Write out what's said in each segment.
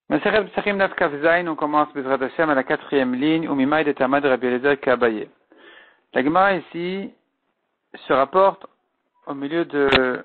Maseret Psachim Daf Kaf Zayin, on commence Bezrat Hashem à la 4e ligne, Umimai de Tamad Rabbi Eliezer Kabaye. La Gemara ici se rapporte au milieu de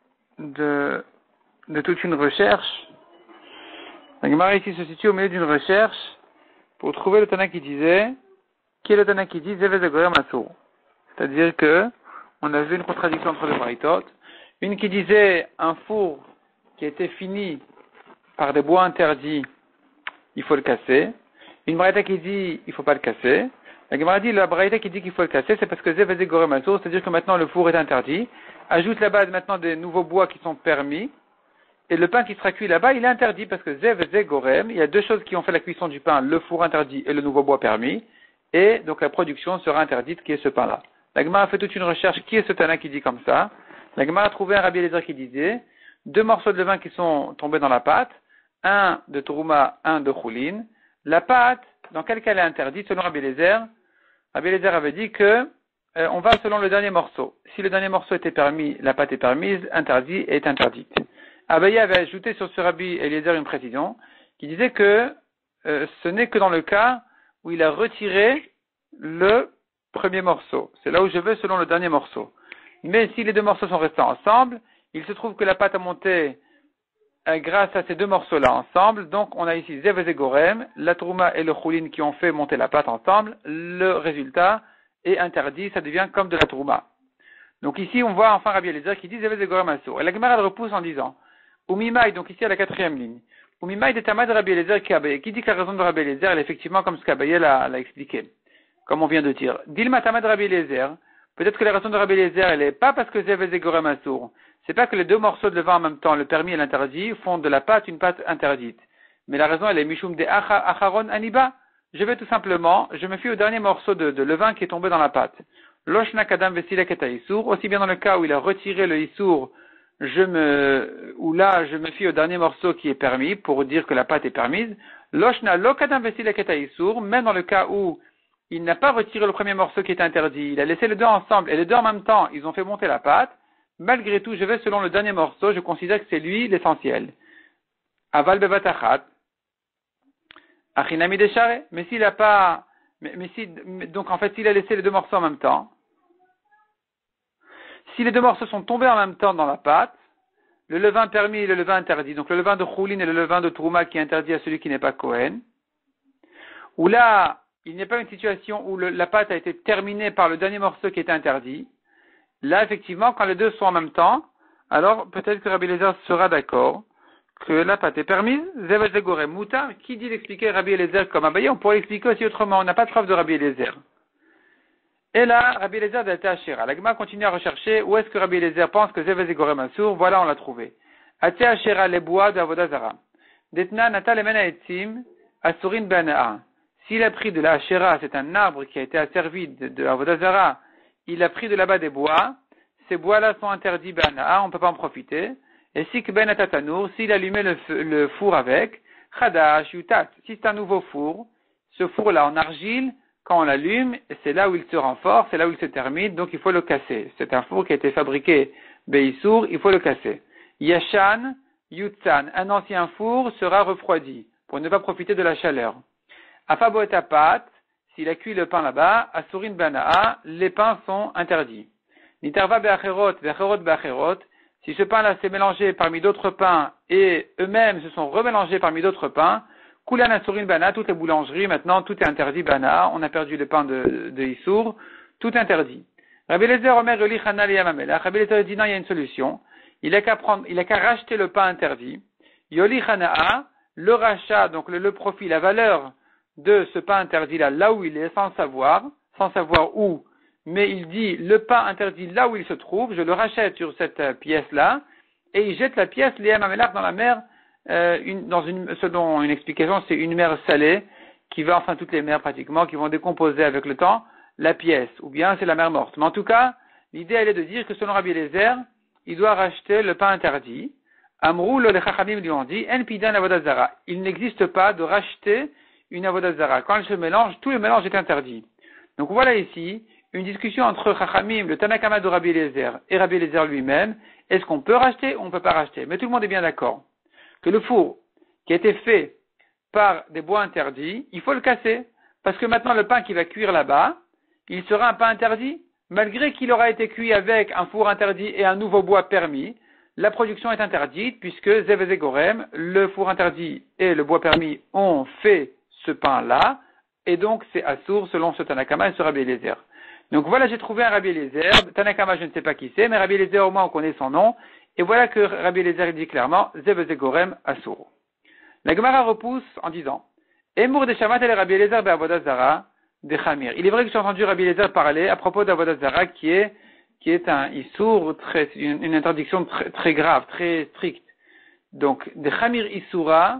toute une recherche. La Gemara ici se situe au milieu d'une recherche pour trouver le Tana qui disait, qui est le Tana qui dit Zevez Agorem Asur. C'est-à-dire que on a vu une contradiction entre les Braïtot. Une qui disait un four qui était fini par des bois interdits, il faut le casser. Une braïta qui dit il faut pas le casser. La Gemara dit la braïta qui dit qu'il faut le casser, c'est parce que Zevez Gorem Asur, c'est-à-dire que maintenant le four est interdit. Ajoute là-bas maintenant des nouveaux bois qui sont permis. Et le pain qui sera cuit là-bas, il est interdit parce que Zevez Gorem, il y a deux choses qui ont fait la cuisson du pain, le four interdit et le nouveau bois permis. Et donc la production sera interdite qui est ce pain-là. La Gemara a fait toute une recherche, qui est ce Tana qui dit comme ça. La Gemara a trouvé un Rabbi Eliezer qui disait 2 morceaux de levain qui sont tombés dans la pâte, un de Trouma, un de Choulin. La pâte, dans quel cas elle est interdite selon Rabbi Eliezer? Rabbi Eliezer avait dit que on va selon le dernier morceau. Si le dernier morceau était permis, la pâte est permise, interdit est interdite. Abaye avait ajouté sur ce Rabbi Eliezer une précision qui disait que ce n'est que dans le cas où il a retiré le premier morceau. C'est là où je vais selon le dernier morceau. Mais si les deux morceaux sont restés ensemble, il se trouve que la pâte a monté grâce à ces deux morceaux-là ensemble. Donc on a ici Zevez Gorem, la Trouma et le Choulin qui ont fait monter la pâte ensemble. Le résultat est interdit, ça devient comme de la Trouma. Donc ici on voit enfin Rabbi Eliezer qui dit Zevez Gorem Asur. Et la Gemara repousse en disant Umimai, donc ici à la 4e ligne. Umimai de Tamad Rabbi Eliezer Kabaye, qui dit que la raison de Rabbi Eliezer elle est effectivement comme ce qu'Abaye l'a expliqué, comme on vient de dire. Dilma Tamad Rabbi Eliezer. Peut-être que la raison de Rabbi Eliezer, elle est pas parce que Zevez Gorem Asur. C'est pas que les deux morceaux de levain en même temps, le permis et l'interdit, font de la pâte une pâte interdite. Mais la raison, elle est Mishum de Acharon Aniba. Je vais tout simplement, je me fie au dernier morceau de levain qui est tombé dans la pâte. Loshna Kadam Vesilek et Issour. Aussi bien dans le cas où il a retiré le Issour, où là, je me fie au dernier morceau qui est permis pour dire que la pâte est permise. Loshna Lo Kadam Vesilek et Issour. Même dans le cas où il n'a pas retiré le premier morceau qui est interdit, il a laissé les deux ensemble, et les deux en même temps, ils ont fait monter la pâte. Malgré tout, je vais selon le dernier morceau, je considère que c'est lui l'essentiel. Aval bevatachat, achinami deshare. Mais s'il a pas, donc en fait, s'il a laissé les deux morceaux en même temps, si les deux morceaux sont tombés en même temps dans la pâte, le levain permis et le levain interdit, donc le levain de Choulin et le levain de Trouma qui est interdit à celui qui n'est pas Kohen, où là, il n'y a pas une situation où la pâte a été terminée par le dernier morceau qui est interdit. Là, effectivement, quand les deux sont en même temps, alors peut-être que Rabbi Eliezer sera d'accord que la pâte est permise. Zevez Gorem Muta, qui dit l'expliquer Rabbi Eliezer comme Abaye, on pourrait l'expliquer aussi autrement. On n'a pas de preuve de Rabbi Eliezer. Et là, Rabbi Eliezer d'Alta Ashera. La Gemara continue à rechercher où est-ce que Rabbi Eliezer pense que Zevez Gorem Asur. Voilà, on l'a trouvé. Alta Ashera, les bois de Avodah Zara. Detna Nata Lemena Etzim Asurin Benaa. S'il a pris de la Ashera, c'est un arbre qui a été asservi de Avodah Zara, il a pris de là-bas des bois, ces bois-là sont interdits Benaa, on ne peut pas en profiter. Et si que Ben Atanour, s'il allumait le four avec, Chadash Yutat, si c'est un nouveau four, ce four-là en argile, quand on l'allume, c'est là où il se renforce, c'est là où il se termine, donc il faut le casser. C'est un four qui a été fabriqué Beissour, il faut le casser. Yashan Yutsan, un ancien four sera refroidi, pour ne pas profiter de la chaleur. Afabo et Apat, s'il a cuit le pain là-bas, Asurin Banaa, les pains sont interdits. Nitarva be'acherot, be'acherot be'acherot, si ce pain-là s'est mélangé parmi d'autres pains et eux-mêmes se sont remélangés parmi d'autres pains, Kulan Asurin Banaa, toutes les boulangeries, maintenant tout est interdit Banaa, on a perdu le pain de Issour, tout est interdit. Rabbi Eliezer Omer Yoli Chana Liyamamela, Rabbi Eliezer dit non, il y a une solution. Il a qu'à racheter le pain interdit. Yoli Chana, le rachat, donc le profit, la valeur de ce pain interdit là où il est, sans savoir où, mais il dit le pain interdit là où il se trouve, je le rachète sur cette pièce-là, et il jette la pièce, Léa Mamelach, dans la mer, selon une explication, c'est une mer salée, qui va, enfin toutes les mers pratiquement, qui vont décomposer avec le temps, la pièce, ou bien c'est la mer morte. Mais en tout cas, l'idée elle est de dire que selon Rabbi Eliezer, il doit racheter le pain interdit. Amrou, le Chachamim lui ont dit, En pidan avodah zara. Il n'existe pas de racheter une avodah zara. Quand elle se mélange, tout le mélange est interdit. Donc voilà ici une discussion entre Chachamim, le Tanakama de Rabbi Eliezer et Rabbi Eliezer lui-même. Est-ce qu'on peut racheter ou on ne peut pas racheter? Mais tout le monde est bien d'accord que le four qui a été fait par des bois interdits, il faut le casser. Parce que maintenant, le pain qui va cuire là-bas, il sera un pain interdit. Malgré qu'il aura été cuit avec un four interdit et un nouveau bois permis, la production est interdite puisque Zevezegorem, le four interdit et le bois permis ont fait ce pain-là, et donc c'est assour selon ce Tanakama et ce Rabbi Eliezer. Donc voilà, j'ai trouvé un Rabbi Eliezer. Tanakama, je ne sais pas qui c'est, mais Rabbi Eliezer, au moins, on connaît son nom. Et voilà que Rabbi Eliezer dit clairement, Zevezegorem assour. La Gemara repousse en disant, Emour de Shamat et Rabbi Eliezer be'avodat zara de Chamir. Il est vrai que j'ai entendu Rabbi Eliezer parler à propos d'avodat zara qui est un issour, une interdiction très grave, très stricte. Donc, de Chamir Issoura,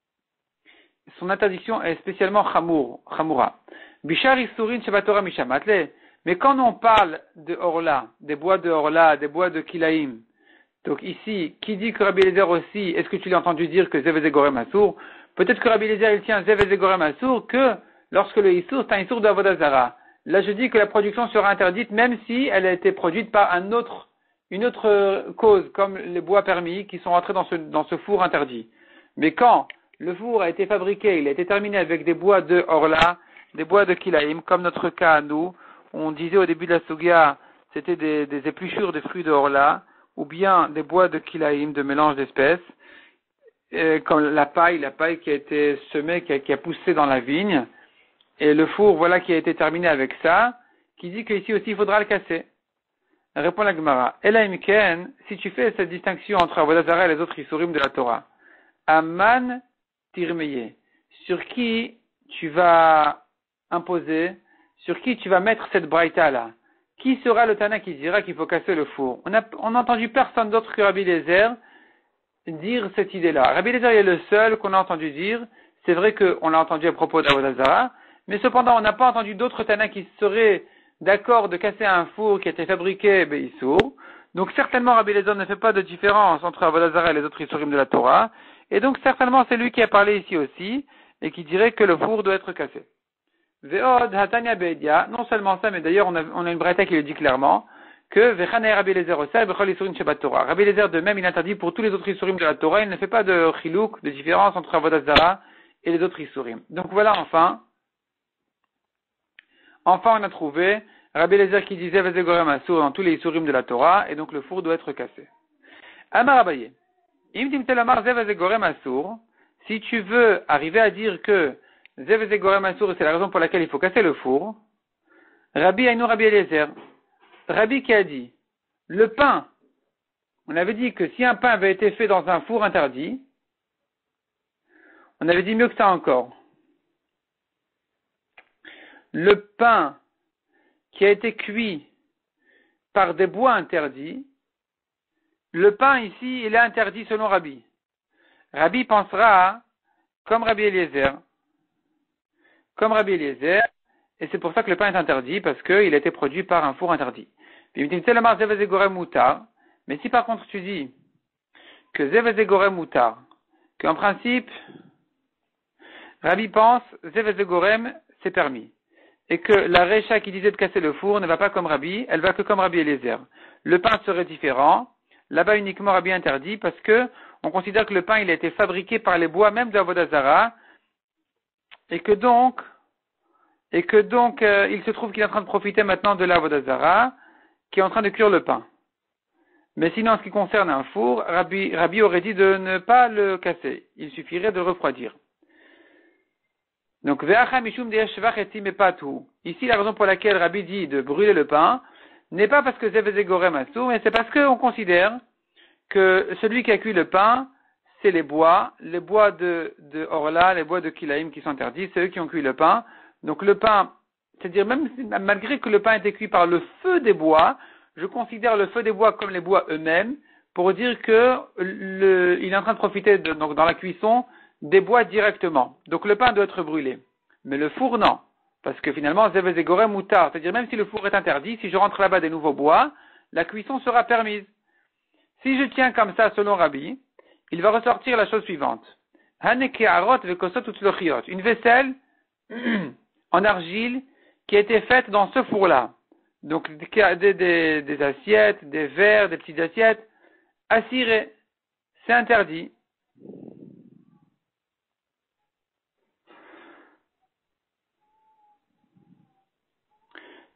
son interdiction est spécialement Chamoura. Bishar Issourin Shebatora Mishamatle. Mais quand on parle de Orla, des bois de Orla, des bois de Kilaïm, donc ici, qui dit que Rabbi Eliezer aussi, est-ce que tu l'as entendu dire que Zevezegorem Assour? Peut-être que Rabbi Eliezer, il tient Zevezegorem Assour que lorsque le Issour, c'est un Issour de Avodah Zara. Là, je dis que la production sera interdite même si elle a été produite par une autre cause, comme les bois permis qui sont rentrés dans ce four interdit. Mais quand le four a été fabriqué, il a été terminé avec des bois de Orla, des bois de Kilaïm, comme notre cas à nous, on disait au début de la Sugia, c'était des épluchures de fruits de Orla, ou bien des bois de Kilaïm, de mélange d'espèces, comme la paille qui a été semée, qui a poussé dans la vigne, et le four, voilà, qui a été terminé avec ça, qui dit qu'ici aussi il faudra le casser. Répond la Gemara. Elaim Ken, si tu fais cette distinction entre Avodah Zara et les autres Isurim de la Torah, Aman Tirmeye, sur qui tu vas imposer, sur qui tu vas mettre cette braïta là? Qui sera le Tana qui dira qu'il faut casser le four? On n'a entendu personne d'autre que Rabbi Eliezer dire cette idée-là. Rabbi Eliezer est le seul qu'on a entendu dire. C'est vrai qu'on l'a entendu à propos d'Avodah Zara, mais cependant on n'a pas entendu d'autres Tana qui seraient d'accord de casser un four qui a été fabriqué Beissour. Donc certainement Rabbi Eliezer ne fait pas de différence entre Avodah Zara et les autres Isurim de la Torah. Et donc certainement c'est lui qui a parlé ici aussi et qui dirait que le four doit être cassé. Ve'od hatanya be'edia, non seulement ça, mais d'ailleurs on a une braïta qui le dit clairement, que Vechane Rabbi Eliezer osai b'chol isurim shebat Torah. Rabbi Eliezer de même il interdit pour tous les autres isurim de la Torah, il ne fait pas de chilouk, de différence entre Avodah Zara et les autres isurim. Donc voilà enfin on a trouvé Rabbi Eliezer qui disait Vezegorem asur dans tous les isurim de la Torah, et donc le four doit être cassé. Amar Abaye, im timtel amar ze Vezegorem asur, si tu veux arriver à dire que Zevezegorem asur, c'est la raison pour laquelle il faut casser le four, Rabbi Eliezer, Rabbi qui a dit, le pain, on avait dit que si un pain avait été fait dans un four interdit, on avait dit mieux que ça encore. Le pain qui a été cuit par des bois interdits, le pain ici, il est interdit selon Rabbi. Rabbi pensera comme Rabbi Eliezer. Et c'est pour ça que le pain est interdit, parce qu'il a été produit par un four interdit. Mais si par contre tu dis que Zevezegorem Moutar, qu'en principe, Rabbi pense Zevezegorem c'est permis, et que la Recha qui disait de casser le four ne va pas comme Rabbi, elle va que comme Rabbi Eliezer. Le pain serait différent, là-bas uniquement Rabbi interdit, parce que on considère que le pain il a été fabriqué par les bois même de Avodah Zara, et que donc il se trouve qu'il est en train de profiter maintenant de l'Avodah Zara, qui est en train de cuire le pain. Mais sinon, en ce qui concerne un four, Rabbi aurait dit de ne pas le casser. Il suffirait de le refroidir. Donc, ici, la raison pour laquelle Rabbi dit de brûler le pain n'est pas parce que Zevezegorem assour, mais c'est parce qu'on considère que celui qui a cuit le pain, c'est les bois de Orla, les bois de Kilaïm qui sont interdits, c'est eux qui ont cuit le pain. Donc le pain, c'est-à-dire même malgré que le pain était cuit par le feu des bois, je considère le feu des bois comme les bois eux-mêmes pour dire que il est en train de profiter donc dans la cuisson des bois directement. Donc le pain doit être brûlé. Mais le four, non. Parce que finalement, Zevezegorem Moutar, c'est-à-dire même si le four est interdit, si je rentre là-bas des nouveaux bois, la cuisson sera permise. Si je tiens comme ça selon Rabbi, il va ressortir la chose suivante. Une vaisselle en argile qui a été faite dans ce four-là. Donc des assiettes, des verres, des petites assiettes, assirées. C'est interdit.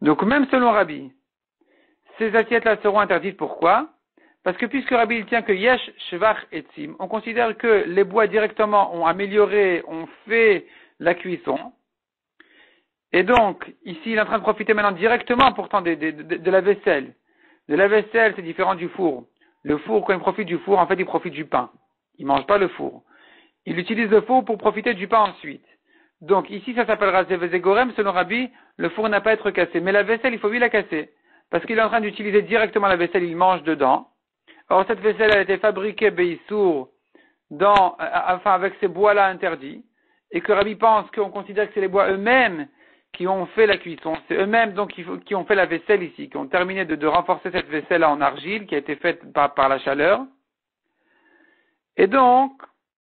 Donc même selon Rabbi, ces assiettes-là seront interdites. Pourquoi? Parce que puisque Rabbi il tient que yesh, shvach et tzim, on considère que les bois directement ont amélioré, ont fait la cuisson. Et donc, ici, il est en train de profiter maintenant directement pourtant de la vaisselle. De la vaisselle, c'est différent du four. Le four, quand il profite du four, en fait, il profite du pain. Il mange pas le four. Il utilise le four pour profiter du pain ensuite. Donc, ici, ça s'appellera Zevezegorem. Selon Rabbi, le four n'a pas à être cassé. Mais la vaisselle, il faut lui la casser. Parce qu'il est en train d'utiliser directement la vaisselle, il mange dedans. Or, cette vaisselle, elle a été fabriquée, Beissour, avec ces bois-là interdits. Et que Rabbi pense qu'on considère que c'est les bois eux-mêmes qui ont fait la cuisson. C'est eux-mêmes donc qui ont fait la vaisselle ici, qui ont terminé de renforcer cette vaisselle en argile qui a été faite par la chaleur. Et donc,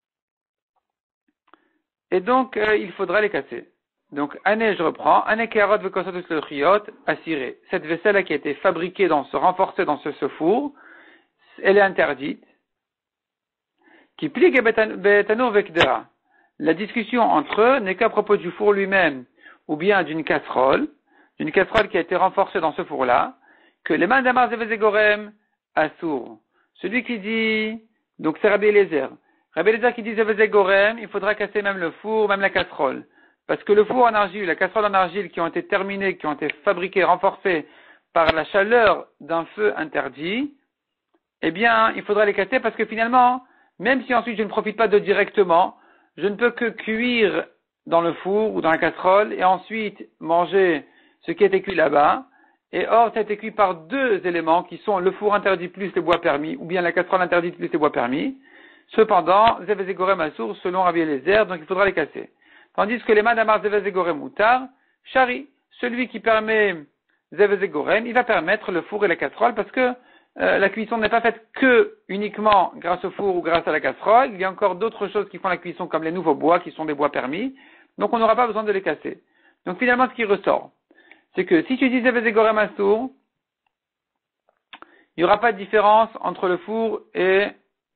il faudra les casser. Donc, je reprends. Année Keharot Vekosot Uslochiot, assiré. Cette vaisselle qui a été fabriquée renforcée dans ce four, elle est interdite. Qui pligue Betanur Vekdera. La discussion entre eux n'est qu'à propos du four lui-même, ou bien d'une casserole qui a été renforcée dans ce four-là, que les mains d'Amar Zevezegorem assour. Celui qui dit, donc c'est Rabbi Eliezer. Rabbi Eliezer qui dit Zevezegorem, il faudra casser même le four, même la casserole. Parce que le four en argile, la casserole en argile qui ont été terminées, qui ont été fabriquées, renforcées par la chaleur d'un feu interdit, eh bien, il faudra les casser parce que finalement, même si ensuite je ne profite pas de directement, je ne peux que cuire dans le four ou dans la casserole et ensuite manger ce qui a été cuit là-bas. Et or, ça a été cuit par deux éléments qui sont le four interdit plus les bois permis ou bien la casserole interdite plus les bois permis. Cependant, Zevezegorem assour selon Rabbi Eliezer, donc il faudra les casser. Tandis que les madamar Zevezegorem mutar, shari, celui qui permet Zevezegorem, il va permettre le four et la casserole parce que la cuisson n'est pas faite que uniquement grâce au four ou grâce à la casserole. Il y a encore d'autres choses qui font la cuisson comme les nouveaux bois qui sont des bois permis. Donc on n'aura pas besoin de les casser. Donc finalement ce qui ressort, c'est que si tu dis Zevezegorem assour, il n'y aura pas de différence entre le four et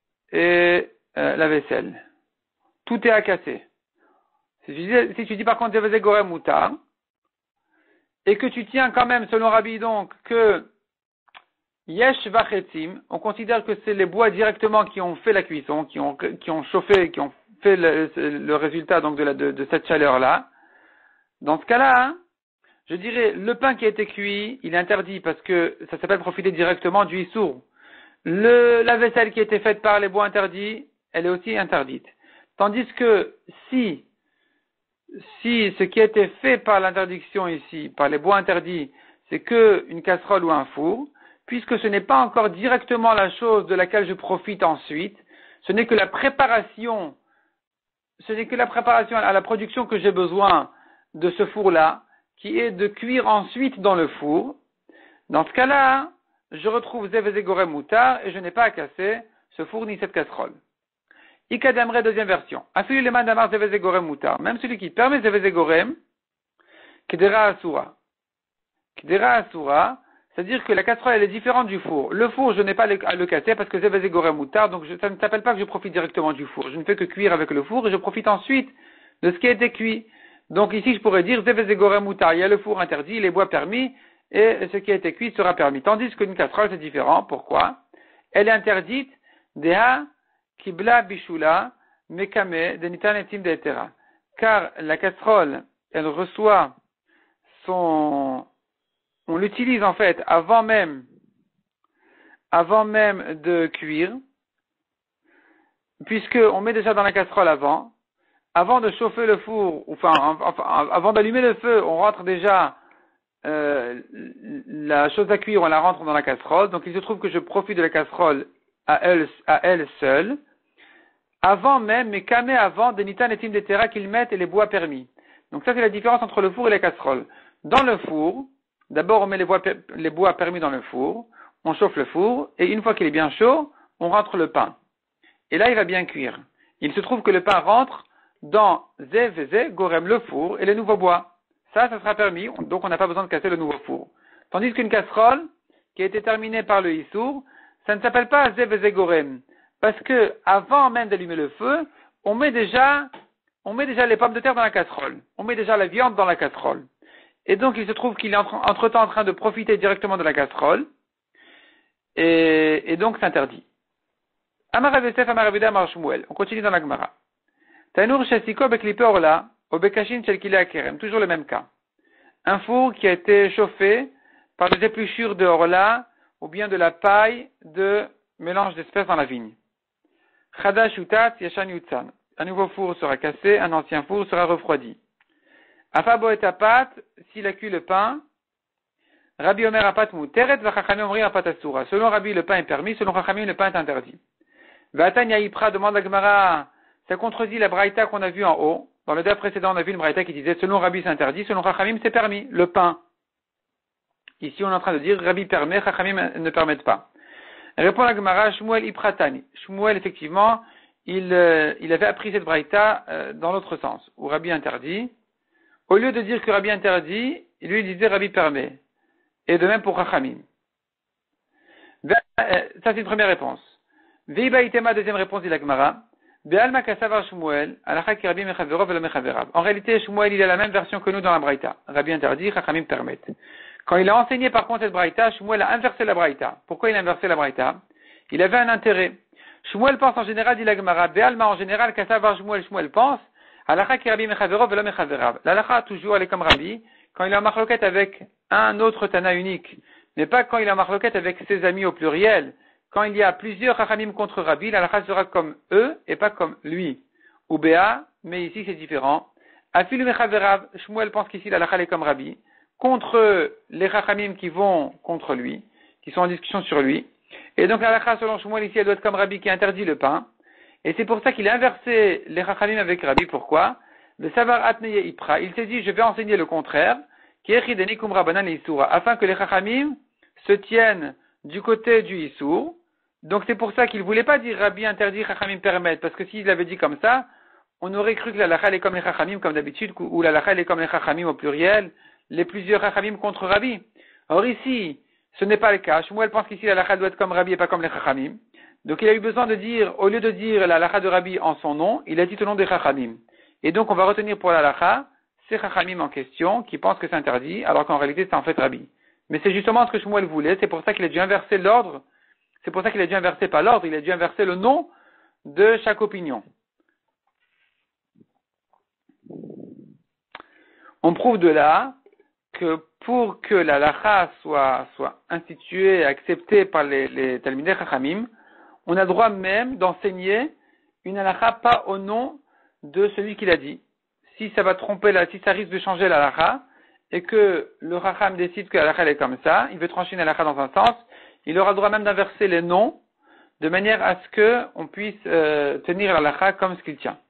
la vaisselle. Tout est à casser. Si tu dis par contre Zevezegorem mutar, et que tu tiens quand même selon Rabbi donc que Yesh vachetzim, on considère que c'est les bois directement qui ont fait la cuisson, qui ont chauffé, qui ont fait le résultat donc de cette chaleur-là. Dans ce cas-là, je dirais, le pain qui a été cuit, il est interdit parce que ça s'appelle profiter directement du issour. La vaisselle qui a été faite par les bois interdits, elle est aussi interdite. Tandis que si ce qui a été fait par l'interdiction ici, par les bois interdits, c'est que une casserole ou un four, puisque ce n'est pas encore directement la chose de laquelle je profite ensuite, ce n'est que la préparation à la production que j'ai besoin de ce four-là, qui est de cuire ensuite dans le four. Dans ce cas-là, je retrouve Zevezegorem mutar et je n'ai pas à casser ce four ni cette casserole. Ikadamre, deuxième version. Afilu leman damar Zevezegorem mutar. Même celui qui permet Zevezegorem, Kedera asura. Kedera asura, c'est-à-dire que la casserole, elle est différente du four. Le four, je n'ai pas à le casser parce que Zevezegorem mutar, donc ça ne s'appelle pas que je profite directement du four. Je ne fais que cuire avec le four et je profite ensuite de ce qui a été cuit. Donc ici, je pourrais dire Zevezegorem mutar, il y a le four interdit, les bois permis, et ce qui a été cuit sera permis. Tandis qu'une casserole, c'est différent. Pourquoi? Elle est interdite, Deha, Kibla, Bishula, Mekame, Denitan etim deetera. Car la casserole, elle reçoit on l'utilise en fait avant même de cuire, puisqu'on met déjà dans la casserole avant de chauffer le four, avant d'allumer le feu, on rentre déjà la chose à cuire, on la rentre dans la casserole. Donc il se trouve que je profite de la casserole à elle seule, avant même, mais qu'à avant des nitan et tim de terra qu'ils mettent et les bois permis. Donc ça c'est la différence entre le four et la casserole. Dans le four, d'abord on met les bois permis dans le four, on chauffe le four, et une fois qu'il est bien chaud, on rentre le pain. Et là il va bien cuire. Il se trouve que le pain rentre dans Zevezegorem, le four, et les nouveaux bois. Ça sera permis, donc on n'a pas besoin de casser le nouveau four. Tandis qu'une casserole, qui a été terminée par le issour, ça ne s'appelle pas Zevezegorem. Parce que, avant même d'allumer le feu, on met déjà les pommes de terre dans la casserole. On met déjà la viande dans la casserole. et donc il se trouve qu'il est entre-temps en train de profiter directement de la casserole, et donc c'est interdit. Amar Rav Yosef, Amar Rav Yehuda, Amar Shmuel. On continue dans la Gemara. Tanur shesiko beklipe orla, ou bekashin shel kilei akerem. Toujours le même cas. Un four qui a été chauffé par des épluchures de orla, ou bien de la paille de mélange d'espèces dans la vigne. Chadash utat yashan yutsan. Un nouveau four sera cassé, un ancien four sera refroidi. Afabo et apat, s'il a cuit le pain, Rabbi Omer apat muteret, va Chachamim omri apat asura. Selon Rabbi, le pain est permis, selon Chachamim, le pain est interdit. Vatanya Ipra demande à Gemara, ça contredit la braïta qu'on a vue en haut. Dans le daf précédent, on a vu une braïta qui disait, selon Rabbi c'est interdit, selon Chachamim c'est permis, le pain. Ici, on est en train de dire, Rabbi permet, Chachamim ne permettent pas. Répond la Gemara, Shmuel Ipratani. Shmuel, effectivement, il avait appris cette braïta dans l'autre sens, où Rabbi interdit. Au lieu de dire que Rabbi interdit, il lui disait Rabbi permet. Et de même pour Chachamim. Ça, c'est une première réponse. Veiba itema, deuxième réponse de la Gemara. Be'alma kasavar Shmuel, alacha ki Rabbi mechavero velo mechaverav. En réalité, Shmuel, il a la même version que nous dans la braïta. Rabbi interdit, Chachamim permet. Quand il a enseigné par contre cette braïta, Shmuel a inversé la braïta. Pourquoi il a inversé la braïta? Il avait un intérêt. Shmuel pense en général, dit la Gemara, Be'alma en général, kasavar Shmuel pense, alacha ki Rabbi mechavero velo mechaverav. L'alacha, toujours, elle est comme Rabbi, quand il a un marloquette avec un autre Tana unique, mais pas quand il a un marloquette avec ses amis au pluriel. Quand il y a plusieurs Chachamim contre Rabbi, l'alacha sera comme eux et pas comme lui. Ou Béa, mais ici c'est différent. Afilu mechaverav, Shmuel pense qu'ici l'alacha est comme Rabbi, contre les Chachamim qui vont contre lui, qui sont en discussion sur lui. Et donc l'alacha selon Shmuel ici elle doit être comme Rabbi qui interdit le pain. Et c'est pour ça qu'il a inversé les Chachamim avec Rabbi. Pourquoi? Le savar atneye ipra, il s'est dit je vais enseigner le contraire, afin que les Chachamim se tiennent du côté du Issour. Donc c'est pour ça qu'il ne voulait pas dire Rabbi interdit, Chachamim permettent, parce que s'il avait dit comme ça, on aurait cru que la lacha est comme les Chachamim, comme d'habitude, ou la lacha est comme les Chachamim au pluriel, les plusieurs Chachamim contre Rabbi. Or ici, ce n'est pas le cas. Shmuel pense qu'ici la lacha doit être comme Rabbi et pas comme les Chachamim. Donc il a eu besoin de dire, au lieu de dire la lacha de Rabbi en son nom, il a dit au nom des Chachamim. Et donc on va retenir pour la lacha, ces Chachamim en question, qui pensent que c'est interdit, alors qu'en réalité c'est en fait Rabbi. Mais c'est justement ce que Shmuel voulait, c'est pour ça qu'il a dû inverser l'ordre. C'est pour ça qu'il a dû inverser pas l'ordre, il a dû inverser le nom de chaque opinion. On prouve de là que pour que la lacha soit instituée et acceptée par les Talmidei Chachamim, on a droit même d'enseigner une lacha pas au nom de celui qui l'a dit. Si ça va tromper si ça risque de changer la lacha, et que le Chacham décide que la lacha est comme ça, il veut trancher une lacha dans un sens, il aura le droit même d'inverser les noms, de manière à ce qu'on puisse tenir la lacha comme ce qu'il tient.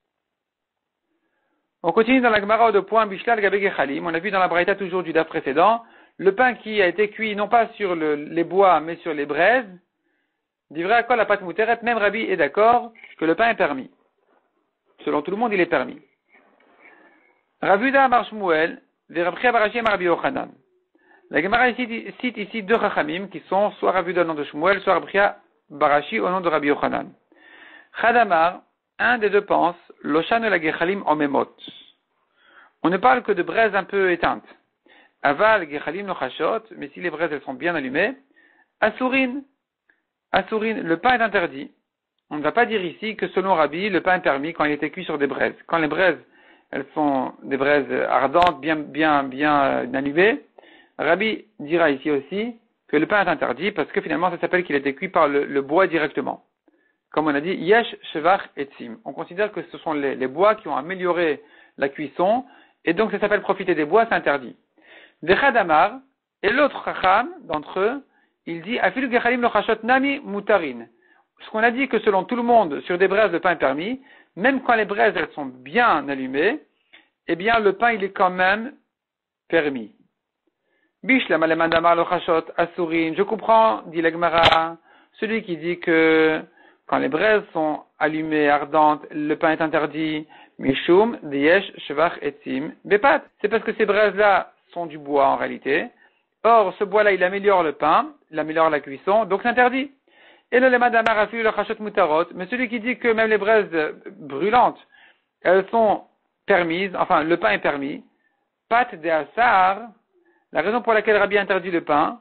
On continue dans la Gemara de point Bishlal Gabe Gechalim. On a vu dans la Braïta toujours du daf précédent, le pain qui a été cuit non pas sur les bois, mais sur les braises, d'ivra akol la pâte mouteret, même Rabbi est d'accord que le pain est permis. Selon tout le monde, il est permis. Rav Yehuda Amar Shmuel, Rav Chia Barashi Amar Rabbi Yochanan. La Gemara cite ici deux Chachamim qui sont soit Rav Yehuda au nom de Shmuel, soit Rav Chia Barashi au nom de Rabbi Yochanan. Chadamar, un des deux pense, Loshan la Gechalim en Memot. On ne parle que de braises un peu éteintes. Aval Gechalim no Chashot, mais si les braises elles sont bien allumées, Asurin, le pain est interdit. On ne va pas dire ici que selon Rabbi, le pain est permis quand il était cuit sur des braises. Quand les braises, elles sont des braises ardentes, bien allumées, Rabbi dira ici aussi que le pain est interdit parce que finalement ça s'appelle qu'il a été cuit par le bois directement. Comme on a dit, Yesh, Shevach et Tzim. On considère que ce sont les bois qui ont amélioré la cuisson, et donc ça s'appelle profiter des bois, c'est interdit. Vechadamar, et l'autre Chacham d'entre eux, il dit, Afilu Gechalim lo Chashot Nami Mutarin. Ce qu'on a dit que selon tout le monde, sur des braises, le pain est permis, même quand les braises, elles sont bien allumées, eh bien, le pain, il est quand même permis. Bishlam alemandamar lo Chashot Asurin. Je comprends, dit la Gemara, celui qui dit que quand les braises sont allumées, ardentes, le pain est interdit. Mishum, Diyesh, Shevach, Etzim, Bepat. C'est parce que ces braises-là sont du bois en réalité. Or, ce bois-là, il améliore le pain, il améliore la cuisson, donc c'est interdit. Et le lema d'Amar afilu le Chashot Mutarot, mais celui qui dit que même les braises brûlantes, elles sont permises, enfin, le pain est permis. pat de asar, la raison pour laquelle Rabbi interdit le pain,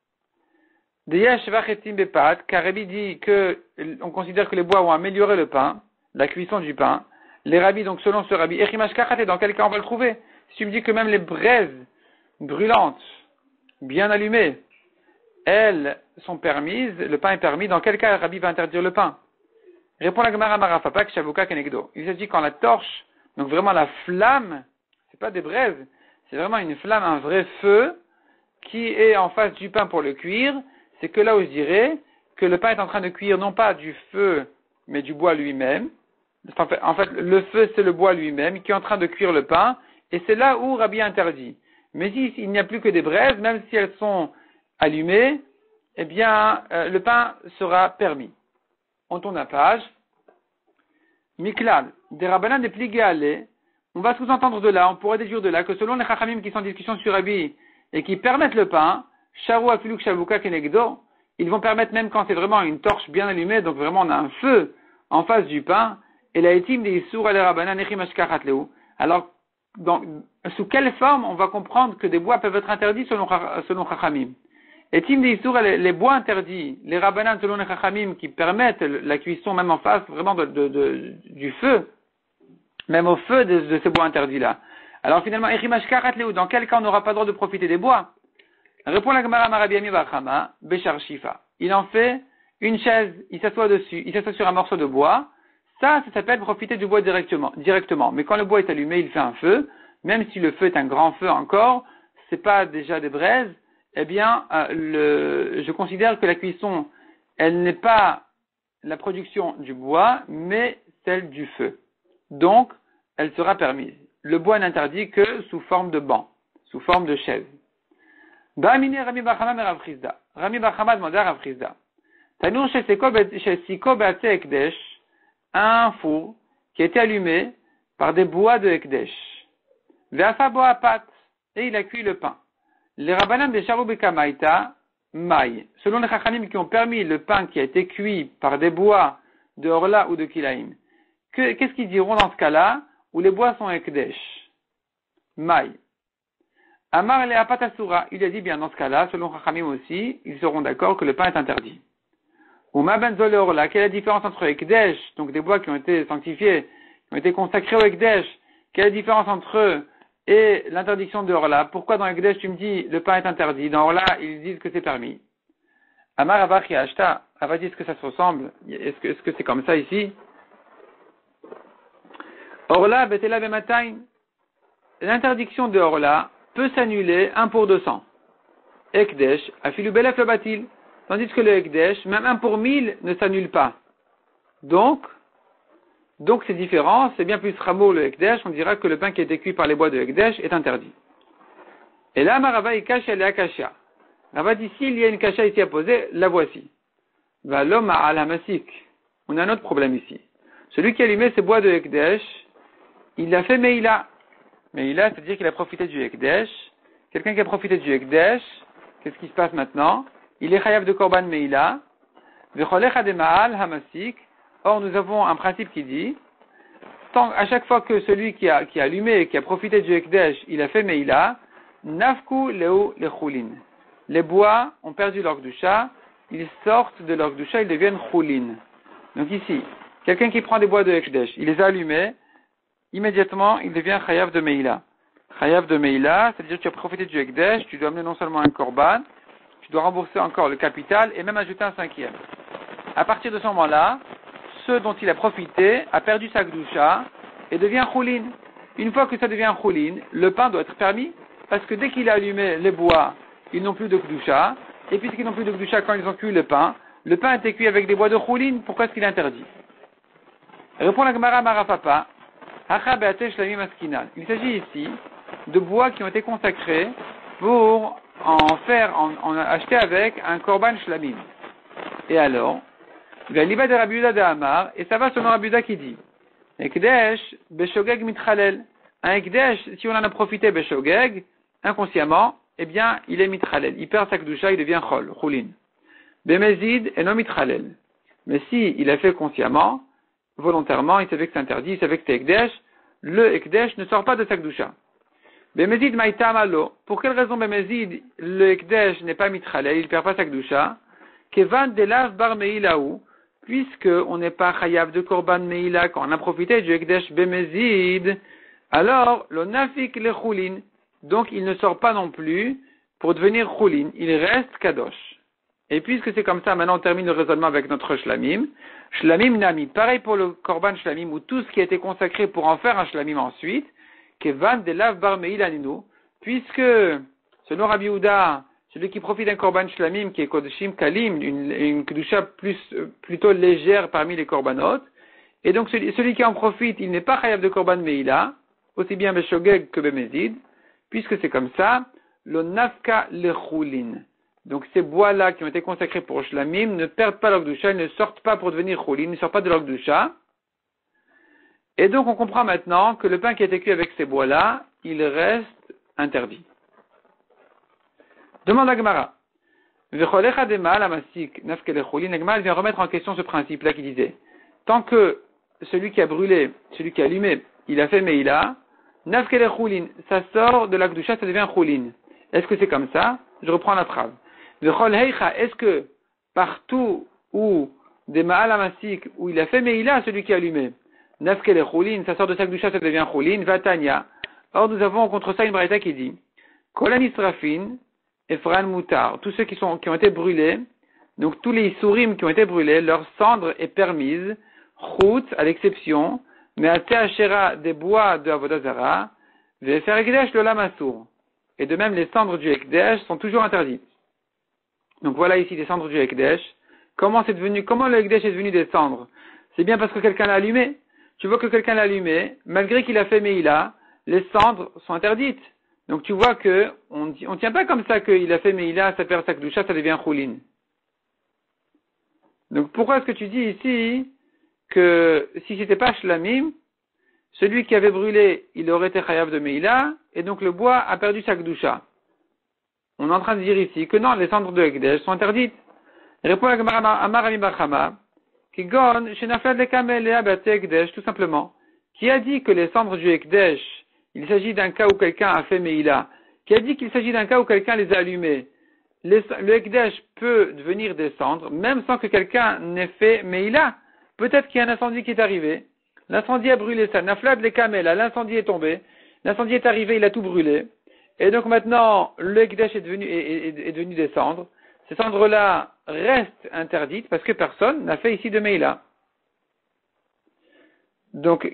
car Rabbi dit que on considère que les bois ont amélioré le pain, la cuisson du pain. Les rabbis, donc selon ce rabbi, dans quel cas on va le trouver? Si tu me dis que même les braises brûlantes, bien allumées, elles sont permises, le pain est permis, dans quel cas le rabbi va interdire le pain? Répond la Gemara Marafapak Shavuka Kenegdo. Il s'agit quand la torche, donc vraiment la flamme, c'est pas des braises, c'est vraiment une flamme, un vrai feu, qui est en face du pain pour le cuire, c'est que là où je dirais que le pain est en train de cuire non pas du feu, mais du bois lui-même. En fait, le feu, c'est le bois lui-même qui est en train de cuire le pain, et c'est là où Rabbi interdit. Mais si il n'y a plus que des braises, même si elles sont allumées, eh bien, le pain sera permis. On tourne la page. Miklal, des rabbanan des pligé. On va sous-entendre de là, on pourrait déduire de là que selon les chachamim qui sont en discussion sur Rabbi et qui permettent le pain, sharu afiluk shavuka kenegdo, ils vont permettre même quand c'est vraiment une torche bien allumée, donc vraiment on a un feu en face du pain, et la etim des issour ale rabbanan echim ashkachat leu. Alors, sous quelle forme on va comprendre que des bois peuvent être interdits selon chachamim? Etim des issour, les bois interdits, les rabbanan selon les chachamim qui permettent la cuisson même en face vraiment du feu, même au feu de ces bois interdits-là. Alors finalement, dans quel cas on n'aura pas le droit de profiter des bois? Répond la Gemara Marabi Ami Bachama, Béchar Shifa. Il en fait une chaise, il s'assoit dessus, il s'assoit sur un morceau de bois. Ça s'appelle profiter du bois directement. Mais quand le bois est allumé, il fait un feu. Même si le feu est un grand feu encore, c'est pas déjà des braises. Eh bien, je considère que la cuisson, elle n'est pas la production du bois, mais celle du feu. Donc, elle sera permise. Le bois n'interdit que sous forme de banc, sous forme de chaise. Ba'amine Rami Bachama Rav Chizda. Rami Bachama demandait à Rav Chizda. Tanour chez Siko Beatse Ekdesh, un four qui a été allumé par des bois de Ekdesh. Ve'afa boa pat, et il a cuit le pain. Les rabbanan de Sharubika Maïta, Maï. Selon les chachanim qui ont permis le pain qui a été cuit par des bois de Orla ou de Kilaim. Qu'est-ce qu'ils diront dans ce cas-là, où les bois sont Ekdesh? Maï. Amar le apatasura, il a dit bien dans ce cas-là, selon Chachamim aussi, ils seront d'accord que le pain est interdit. Uma benzol orla, quelle est la différence entre Ekdesh, donc des bois qui ont été sanctifiés, qui ont été consacrés au Ekdesh, quelle est la différence entre eux et l'interdiction de Orla? Pourquoi dans Ekdesh tu me dis le pain est interdit, dans Orla ils disent que c'est permis? Amar avachi ashta, Ava dit est-ce que ça se ressemble? Est-ce que c'est comme ça ici? Orla betela bematain, l'interdiction de Orla peut s'annuler 1 pour 200. Ekdesh, afilu belef le batil. Tandis que le Ekdesh, même 1 pour 1000 ne s'annule pas. Donc c'est différent, c'est bien plus ramo le Ekdesh, on dira que le pain qui a été cuit par les bois de Ekdesh est interdit. Et là, Marava Ikash elle est Akasha. Rava dit s'il y a une kasha ici à poser, la voici. Va l'homme à al-hamasik. On a un autre problème ici. Celui qui a allumé ces bois de Ekdesh, il a fait Meïla. Meïla, c'est-à-dire qu'il a profité du Ekdesh. Quelqu'un qui a profité du Ekdesh, qu'est-ce qui se passe maintenant? Il est chayav de Korban Meïla. V'cholech adema'al hamasik. Or, nous avons un principe qui dit, à chaque fois que celui qui a allumé, qui a profité du Ekdesh, il a fait Meïla, nafku leu lechulin. Les bois ont perdu leur gdusha, ils sortent de leur gdusha, ils deviennent chulin. Donc ici, quelqu'un qui prend des bois de Ekdesh, il les a allumés, immédiatement, il devient chayav de Meïla. Chayav de Meïla, c'est-à-dire que tu as profité du Ekdesh, tu dois amener non seulement un korban, tu dois rembourser encore le capital et même ajouter un 5e. À partir de ce moment-là, ce dont il a profité a perdu sa gdusha et devient choulin. Une fois que ça devient choulin, le pain doit être permis parce que dès qu'il a allumé les bois, ils n'ont plus de gdusha et puisqu'ils n'ont plus de gdusha quand ils ont cuit le pain a été cuit avec des bois de choulin, pourquoi est-ce qu'il est interdit? Répond la Gemara Marapapa. Il s'agit ici de bois qui ont été consacrés pour en acheter avec un korban shlamim. Et alors, l'Iba de Rabbi Yehuda de Amar, et ça va selon Rabbi Yehuda qui dit, Ekdesh beshogeg mitchalel. Un Ekdesh, si on en a profité beshogeg, inconsciemment, eh bien, il est mitchalel. Il perd sa kedusha, il devient chulin. Bemezid et non mitchalel. Mais si il a fait consciemment, volontairement, il savait que c'est interdit, il savait que c'est Ekdesh, le Ekdesh ne sort pas de sa kedusha. Bemezid maïtam alo. Pour quelle raison Bemezid, le Ekdesh n'est pas mitchalel, il perd pas sa kedusha? Kevan delav bar meilaou, puisque on n'est pas chayav de korban meila quand on a profité du Ekdesh Bemezid, alors le nafik le choulin. Donc il ne sort pas non plus pour devenir choulin, il reste kadosh. Et puisque c'est comme ça, maintenant on termine le raisonnement avec notre shlamim. Shlamim nami, pareil pour le korban shlamim, ou tout ce qui a été consacré pour en faire un shlamim ensuite, kevan delav bar meilaninu, puisque, selon Rabbi Yehuda, celui qui profite d'un korban shlamim, qui est kodshim kalim, une kedusha plutôt légère parmi les korbanot, et donc celui qui en profite, il n'est pas chayav de korban meila, aussi bien beshogeg que bemezid, puisque c'est comme ça, lo nafka le choulin. Donc ces bois-là qui ont été consacrés pour shlamim ne perdent pas l'ogdusha, ils ne sortent pas pour devenir choulin, ils ne sortent pas de l'ogdusha. Et donc on comprend maintenant que le pain qui a été cuit avec ces bois-là, il reste interdit. Demande à Gemara. V'cholecha dema la masik nafke le choulin. La Gemara vient remettre en question ce principe-là qui disait, tant que celui qui a brûlé, celui qui a allumé, il a fait meila, nafke le choulin, ça sort de l'ogdusha, ça devient choulin. Est-ce que c'est comme ça? Je reprends la phrase. Est-ce que partout où des ma'al amasik, où il a fait meila, celui qui a allumé, nafke le choulin, ça sort de sa kedusha, ça devient choulin, vatanya. Or nous avons contre ça une braïta qui dit, kolan israfin, efran mutar, tous ceux qui ont été brûlés, donc tous les sourim qui ont été brûlés, leur cendre est permise, chut, à l'exception, mais à te'achera des bois de avodazara, ve'fer ekdesh le lamasour. Et de même, les cendres du Ekdesh sont toujours interdites. Donc voilà ici des cendres du Ekdesh. Comment le Ekdesh est devenu des cendres? C'est bien parce que quelqu'un l'a allumé. Tu vois que quelqu'un l'a allumé, malgré qu'il a fait Meïla, les cendres sont interdites. Donc tu vois que on tient pas comme ça qu'il a fait Meïla, ça perd sa kedusha, ça devient choulin. Donc pourquoi est-ce que tu dis ici que si c'était pas shlamim, celui qui avait brûlé, il aurait été chayav de Meïla, et donc le bois a perdu sa kedusha. On est en train de dire ici que non, les cendres de Ekdesh sont interdites. Répond la Gemara Amar Ami Bachama, qui gon, shenaflad le kamel et abate Ekdesh, tout simplement. Qui a dit que les cendres du Ekdesh, il s'agit d'un cas où quelqu'un a fait Meïla? Qui a dit qu'il s'agit d'un cas où quelqu'un les a allumés? Le Ekdesh peut devenir des cendres, même sans que quelqu'un n'ait fait Meïla. Peut-être qu'il y a un incendie qui est arrivé. L'incendie a brûlé ça. Naflad les kamel, l'incendie est tombé. L'incendie est arrivé, il a tout brûlé. Et donc maintenant, le Ekdesh est devenu des cendres. Ces cendres-là restent interdites parce que personne n'a fait ici de Meïla. Donc,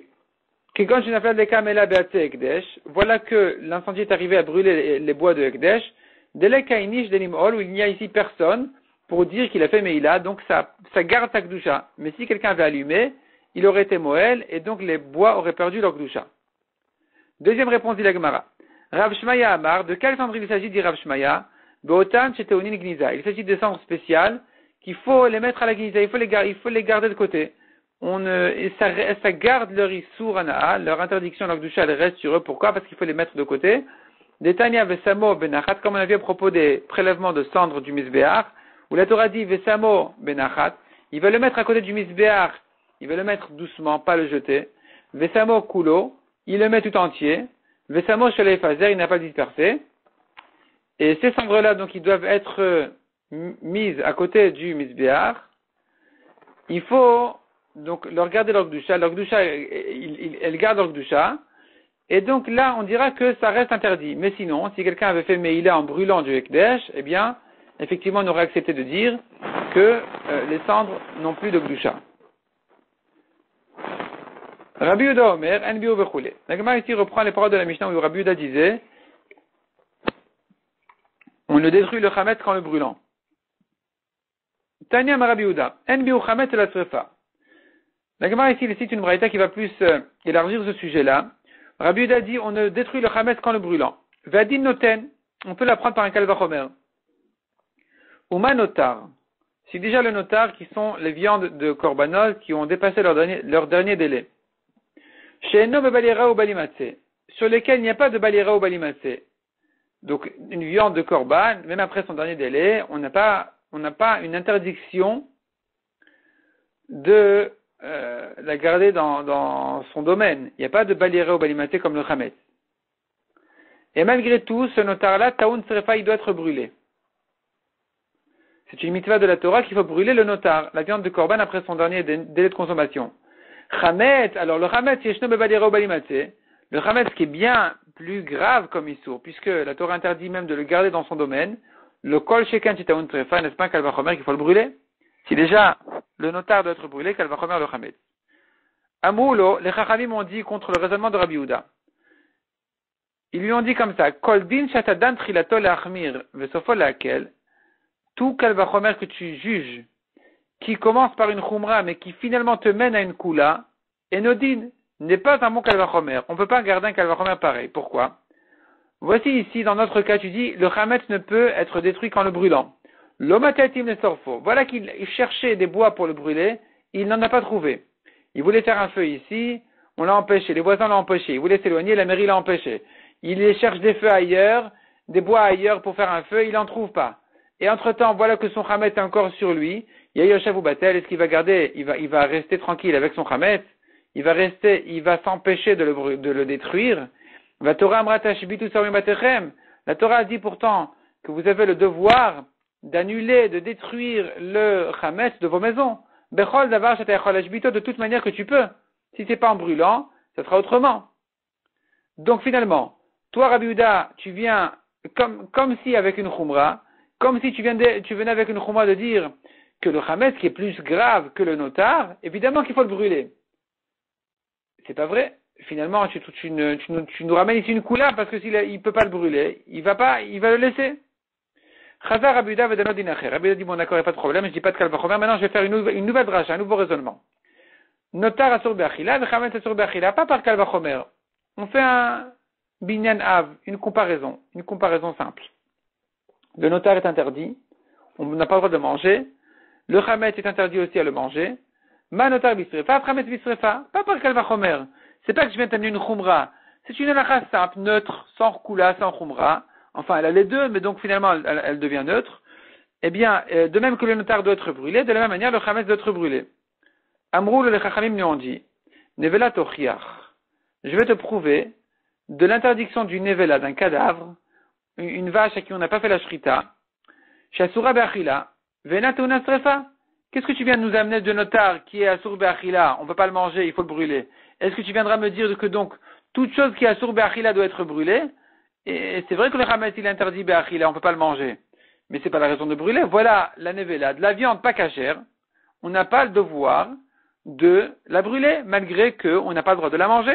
voilà que l'incendie est arrivé à brûler les bois de Ekdesh. Où il n'y a ici personne pour dire qu'il a fait Meïla, donc ça garde sa kedusha. Mais si quelqu'un avait allumé, il aurait été Moël, et donc les bois auraient perdu leur kedusha. Deuxième réponse dit la Gemara. Rav Shmaya Amar, de quel cendre il s'agit, dit Rav Shmaya? Beotan Cheteonin Gniza. Il s'agit des cendres spéciales qu'il faut les mettre à la Gniza, il faut les garder de côté. Ça garde leur issour anaa, leur interdiction, leur kedusha, elle reste sur eux. Pourquoi? Parce qu'il faut les mettre de côté. Detania Vesamo Benachat, comme on a vu à propos des prélèvements de cendres du Misbéach, où la Torah dit Vesamo Benachat, il va le mettre à côté du Misbéach, il va le mettre doucement, pas le jeter. Vesamo Kulo, il le met tout entier. Vesamo Shalei Fazer, il n'a pas dispersé. Et ces cendres-là, donc, ils doivent être mises à côté du Misbéach. Il faut donc leur garder leur kedusha. Leur kedusha, elle garde leur kedusha. Et donc là, on dira que ça reste interdit. Mais sinon, si quelqu'un avait fait Meïla en brûlant du Ekdesh, eh bien, effectivement, on aurait accepté de dire que les cendres n'ont plus de kedusha. Rabbi Yehuda Omer, Enbiu Vechule. La Gemara ici reprend les paroles de la Mishnah où Rabbi Yehuda disait, on ne détruit le chametz qu'en le brûlant. Tanya Rabbi Yehuda, Enbiu chametz la tzrefa. La Gemara ici cite une braïta qui va plus élargir ce sujet-là. Rabbi Yehuda dit, on ne détruit le chametz qu'en le brûlant. Vadin noten, on peut l'apprendre par un kalvachomer. Uma notar. Si déjà le notar, qui sont les viandes de korbanot qui ont dépassé leur dernier délai. She'eno bebalira ou balimatsé, sur lesquels il n'y a pas de balira ou balimatsé. Donc, une viande de korban, même après son dernier délai, on n'a pas une interdiction de la garder dans son domaine. Il n'y a pas de balira ou balimatsé comme le chametz. Et malgré tout, ce notar-là, Taoun Srefa, il doit être brûlé. C'est une mitzvah de la Torah qu'il faut brûler le notar, la viande de Korban après son dernier délai de consommation. Chametz, alors le Chametz, le Chametz qui est bien plus grave comme Issour, puisque la Torah interdit même de le garder dans son domaine, le Kol Shekan Chitaoun Trefa, n'est-ce pas qu'elle va chomer qu'il faut le brûler? Si déjà le notar doit être brûlé, qu'elle va chomer le Chametz. Amoulo, les Chachamim ont dit contre le raisonnement de Rabbi Yehuda. Ils lui ont dit comme ça, Kol Din Shatadan Trilato Lachmir, Vesofo Lakel, tout kalvachomer que tu juges, qui commence par une khumra, mais qui finalement te mène à une kula, enodin, n'est pas un bon kalvachomer. On ne peut pas garder un kalvachomer pareil. Pourquoi? Voici ici, dans notre cas, tu dis, le chametz ne peut être détruit qu'en le brûlant. L'omatatim ne sorfo. Voilà qu'il cherchait des bois pour le brûler, il n'en a pas trouvé. Il voulait faire un feu ici, on l'a empêché, les voisins l'ont empêché, il voulait s'éloigner, la mairie l'a empêché. Il cherche des feux ailleurs, des bois ailleurs pour faire un feu, il n'en trouve pas. Et entre-temps, voilà que son chametz est encore sur lui. Yayoshav ou Batel, est-ce qu'il va garder? Il va rester tranquille avec son chametz. Il va s'empêcher de le détruire. La Torah a dit pourtant que vous avez le devoir d'annuler, de détruire le chametz de vos maisons. De toute manière que tu peux. Si c'est pas en brûlant, ça sera autrement. Donc finalement, toi Rabbi Yehuda, tu viens comme si avec une khumra, comme si tu venais avec une khumra de dire que le chametz qui est plus grave que le notar, évidemment qu'il faut le brûler. C'est pas vrai. Finalement, tu nous ramènes ici une couleur parce que s'il peut pas le brûler, il va le laisser. Chazar Rabbi Yehuda vedanot din acher. Rabbi Yehuda dit bon d'accord, il n'y a pas de problème, je dis pas de kalvachomer. Maintenant, je vais faire une nouvelle dracha, un nouveau raisonnement. Notar asur be'achila, ve chametz asur be'achila, pas par kalvachomer. On fait un binyan av, une comparaison simple. Le notar est interdit, on n'a pas le droit de le manger. Le chametz est interdit aussi à le manger. Ma notar bisrefa, chametz bisrefa, pas par kalvachomer. C'est pas que je viens t'amener une khumra. C'est une halakha simple, neutre, sans kula, sans khumra. Enfin, elle a les deux, mais donc finalement, elle devient neutre. Eh bien, de même que le notar doit être brûlé, de la même manière, le chametz doit être brûlé. Amrou, le chachamim lui ont dit, nevela tochiach. Je vais te prouver de l'interdiction du nevela, d'un cadavre, une vache à qui on n'a pas fait la shrita, shasura be'achila, vena teuna srefa. Qu'est-ce que tu viens de nous amener de notar qui est asur be'achila? On ne peut pas le manger, il faut le brûler. Est-ce que tu viendras me dire que donc, toute chose qui est asur be'achila doit être brûlée? Et c'est vrai que le chametz il est interdit be'achila, on ne peut pas le manger. Mais c'est pas la raison de brûler. Voilà la nevela, de la viande pas cachère. On n'a pas le devoir de la brûler, malgré qu'on n'a pas le droit de la manger.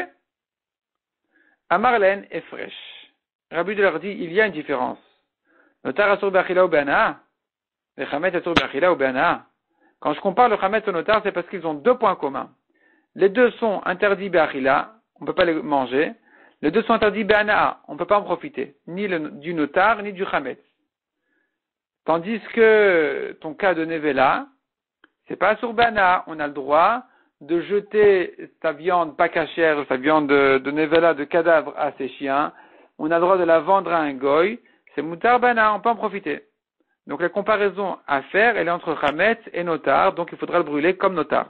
Amarlen est fraîche. Rabbi de leur dit, il y a une différence. Notar asur be'achila ou be'ana, le chametz asur be'achila ou be'ana. Quand je compare le chametz au notar, c'est parce qu'ils ont deux points communs. Les deux sont interdits be'achila, on ne peut pas les manger. Les deux sont interdits be'ana, on ne peut pas en profiter. Ni du notar, ni du chametz. Tandis que ton cas de nevela, c'est pas sur be'ana, on a le droit de jeter sa viande pas cachère, sa viande de nevela, de cadavre à ses chiens. On a le droit de la vendre à un goy. C'est mutar be'ana, on peut en profiter. Donc la comparaison à faire, elle est entre chametz et notar, donc il faudra le brûler comme notar.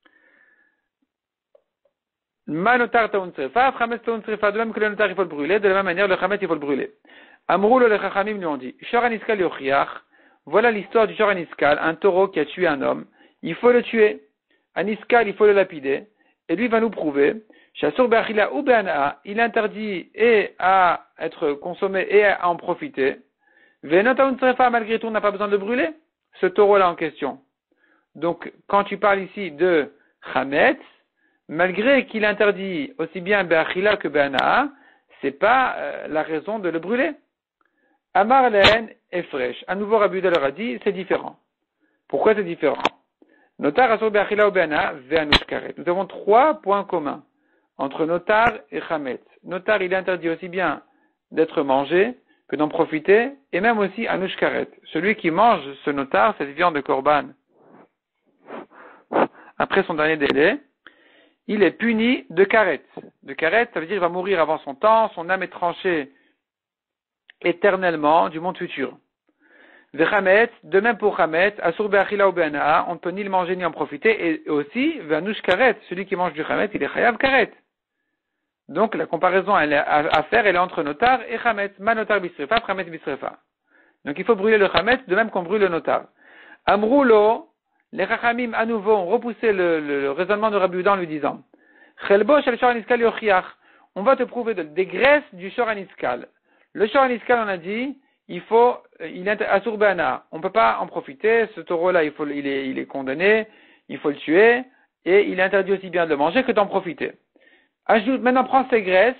Ma notar taoun srefa, chametz taoun srefa, de même que le notar il faut le brûler, de la même manière le chametz il faut le brûler. Amrou le chachamim lui ont dit, Shoran iskal yochiach, voilà l'histoire du Shoran iskal, un taureau qui a tué un homme, il faut le tuer. Un iskal, il faut le lapider, et lui va nous prouver, Shasur be'achila ou be'ana, il est interdit et à être consommé et à en profiter. Venot taoun srefa, malgré tout, on n'a pas besoin de le brûler, ce taureau-là en question. Donc, quand tu parles ici de chametz, malgré qu'il interdit aussi bien be'achila que be'ana, c'est pas la raison de le brûler. Amar lehen est fraîche. À nouveau, Rabbi Yehuda leur a dit, c'est différent. Pourquoi c'est différent? Notar asur be'achila ou be'ana ve'anush karet. Nous avons trois points communs entre notar et chametz. Notar, il est interdit aussi bien d'être mangé que d'en profiter, et même aussi anush karet. Celui qui mange ce notar, cette viande de korban, après son dernier délai, il est puni de karet. De karet, ça veut dire qu'il va mourir avant son temps, son âme est tranchée éternellement du monde futur. Vechametz, de même pour chametz, asur be'achila ou be'ana, on ne peut ni le manger ni en profiter, et aussi, ve'anush karet, celui qui mange du chametz, il est chayav karet. Donc la comparaison à faire, elle est entre notar et chametz. Ma notar bisrefa, chametz bisrefa. Donc il faut brûler le chametz de même qu'on brûle le notar. Amroulo, les chachamim à nouveau ont repoussé le raisonnement de Rabbi Yehuda en lui disant Chelbo shel shor aniskal yochiach. On va te prouver des graisses du shor aniskal. Le shor aniskal, on a dit, il est asur be'ana. On ne peut pas en profiter. Ce taureau-là, il est condamné, il faut le tuer, et il est interdit aussi bien de le manger que d'en profiter. Ajoute, maintenant prends ces graisses,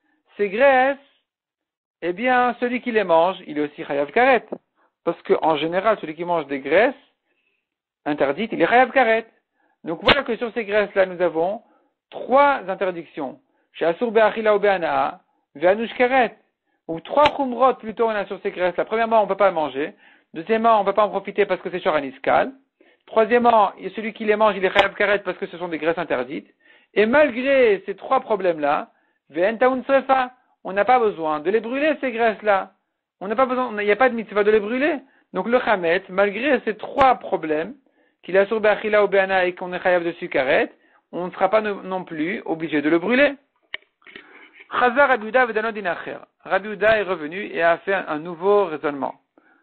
eh bien, celui qui les mange, il est aussi chayav karet. Parce qu'en général, celui qui mange des graisses interdites, il est chayav karet. Donc voilà que sur ces graisses-là, nous avons 3 interdictions. Chez asur be'achila ou be'ana, ve'anush karet. Ou 3 chumrot plutôt on a sur ces graisses-là. Premièrement, on ne peut pas manger. Deuxièmement, on ne peut pas en profiter parce que c'est shor aniskal. Troisièmement, celui qui les mange, il est chayav karet parce que ce sont des graisses interdites. Et malgré ces 3 problèmes-là, ve'en taun srefa, on n'a pas besoin de les brûler, ces graisses-là. On n'a pas besoin, il n'y a pas de mitzvah de les brûler. Donc le chametz, malgré ces 3 problèmes, qu'il a sur be'achila ou be'ana et qu'on est chayav dessus karet, on ne sera pas non plus obligé de le brûler. Chazar Rabbi Yehuda v'dano din acher. Rabbi Yehuda est revenu et a fait un nouveau raisonnement.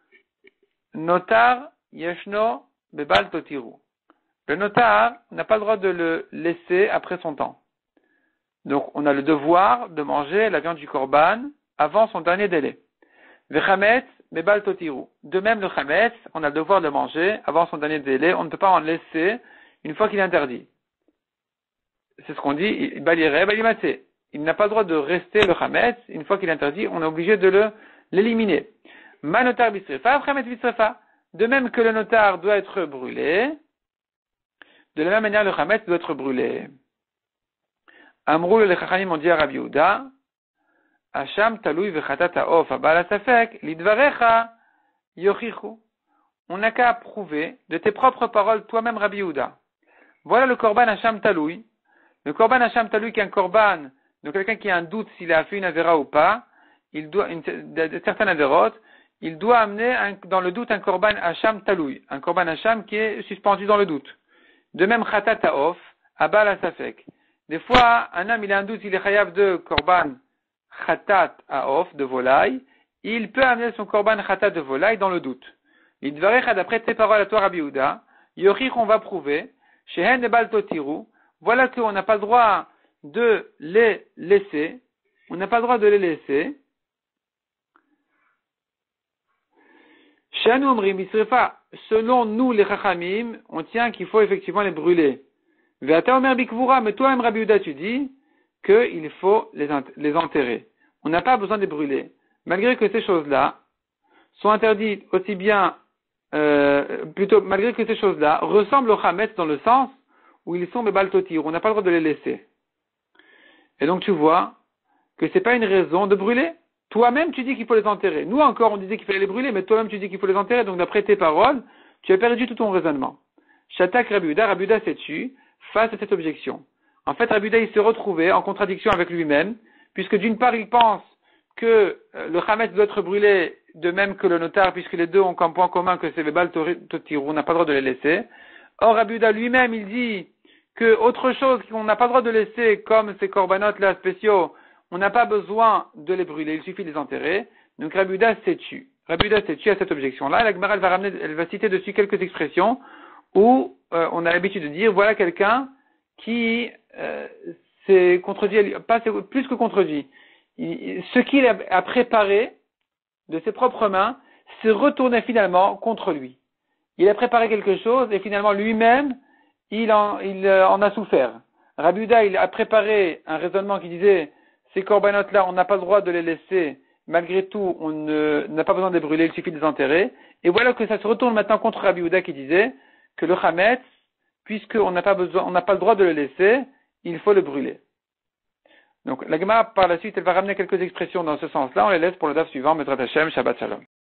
Notar yeshno bebal totiru. Le notar n'a pas le droit de le laisser après son temps. Donc, on a le devoir de manger la viande du korban avant son dernier délai. Vechametz bebal totiru. De même, le chametz, on a le devoir de le manger avant son dernier délai. On ne peut pas en laisser une fois qu'il est interdit. C'est ce qu'on dit, balire, balimatsé. Il n'a pas le droit de rester le chametz. Une fois qu'il est interdit, on est obligé de l'éliminer. Ma notar bisrefa, chametz bisrefa. De même que le notar doit être brûlé, de la même manière, le chametz doit être brûlé. Amrou le chachamim ont dit à Rabbi Yehuda, Hacham talui vechatat ha'of abal asafek lidvarecha yochichu. On n'a qu'à prouver de tes propres paroles toi-même Rabbi Yehuda. Voilà le korban Hacham talui. Le korban Hacham talui qui est un korban de quelqu'un qui a un doute s'il a fait une avéra ou pas, il doit certaines avérotes, il doit amener dans le doute un korban Hacham talui, un korban Hacham qui est suspendu dans le doute. De même, chatat ha'of, abal asafek. Des fois, un homme, il a un doute, il est chayav de korban chatat ha'of, de volaille, il peut amener son korban chatat de volaille dans le doute. L'idvarecha, d'après tes paroles à toi, Rabbi Yehuda, yochich, on va prouver, shehen ebal totiru, voilà qu'on n'a pas le droit de les laisser, Shanu omrim bisrefa, selon nous les chachamim, on tient qu'il faut effectivement les brûler. Ve'ata omer bikvura, mais toi-même Rabbi Yehuda tu dis qu'il faut les enterrer. On n'a pas besoin de les brûler. Malgré que ces choses-là sont interdites aussi bien, malgré que ces choses-là ressemblent au chametz dans le sens où ils sont bebal totir, on n'a pas le droit de les laisser. Et donc tu vois que c'est pas une raison de brûler. Toi-même, tu dis qu'il faut les enterrer. Nous encore, on disait qu'il fallait les brûler, mais toi-même, tu dis qu'il faut les enterrer. Donc, d'après tes paroles, tu as perdu tout ton raisonnement. Shatak Rabbi Yehuda s'est tu face à cette objection. En fait, Rabbi Yehuda, il se retrouvait en contradiction avec lui-même, puisque d'une part, il pense que le chametz doit être brûlé de même que le notar, puisque les deux ont comme point commun que c'est le bal totirou, on n'a pas le droit de les laisser. Or, Rabbi Yehuda lui-même, il dit que autre chose qu'on n'a pas le droit de laisser, comme ces corbanotes là spéciaux, on n'a pas besoin de les brûler, il suffit de les enterrer. Donc Rabbi Yehuda s'est tu. Rabbi Yehuda s'est tu à cette objection-là. La Gemara, elle va citer dessus quelques expressions où on a l'habitude de dire, voilà quelqu'un qui s'est contredit, plus que contredit. Ce qu'il a préparé de ses propres mains s'est retourné finalement contre lui. Il a préparé quelque chose et finalement lui-même, il en a souffert. Rabbi Yehuda, il a préparé un raisonnement qui disait, ces corbanotes-là, on n'a pas le droit de les laisser. Malgré tout, on n'a pas besoin de les brûler, il suffit de les enterrer. Et voilà que ça se retourne maintenant contre Rabbi Yehuda qui disait que le chametz, puisqu'on n'a pas le droit de le laisser, il faut le brûler. Donc, la Gemara, par la suite, elle va ramener quelques expressions dans ce sens-là. On les laisse pour le daf suivant. Mesrat Hashem, Shabbat Shalom.